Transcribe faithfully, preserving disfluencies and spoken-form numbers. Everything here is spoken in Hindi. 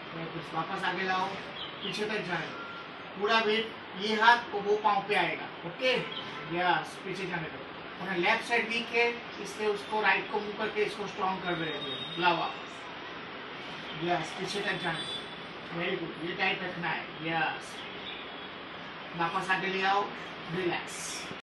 कुछ वापस आगे लाओ, पीछे तक जाने दो, पूरा वेट ये हाथ और वो पाँव पे आएगा। ओके, यस, पीछे जाने दो। और लेफ्ट साइड वीक है, इसलिए उसको राइट को मूव करके इसको स्ट्रॉन्ग कर रहे हैं। लाओ आप, यस, पीछे तक जाने दो। वेरी गुड, ये टाइट रखना है। यस, वापस आगे ले आओ, रिलैक्स।